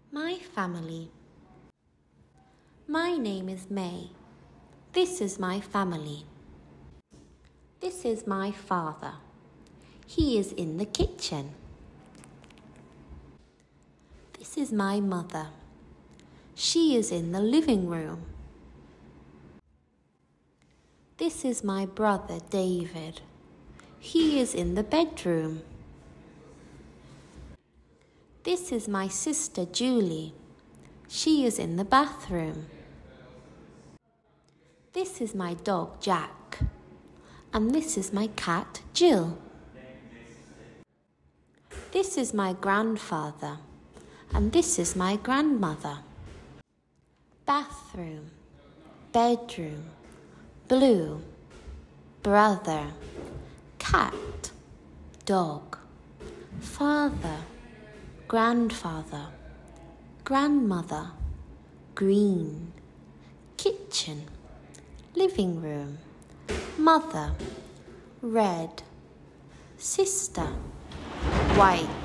My family. My name is May. This is my family. This is my father. He is in the kitchen. This is my mother. She is in the living room. This is my brother David. He is in the bedroom. This is my sister Julie. She is in the bathroom. This is my dog Jack. And this is my cat Jill. This is my grandfather. And this is my grandmother. Bathroom, bedroom, blue, brother, cat, dog, father, grandfather, grandmother, green, kitchen, living room, mother, red, sister, white.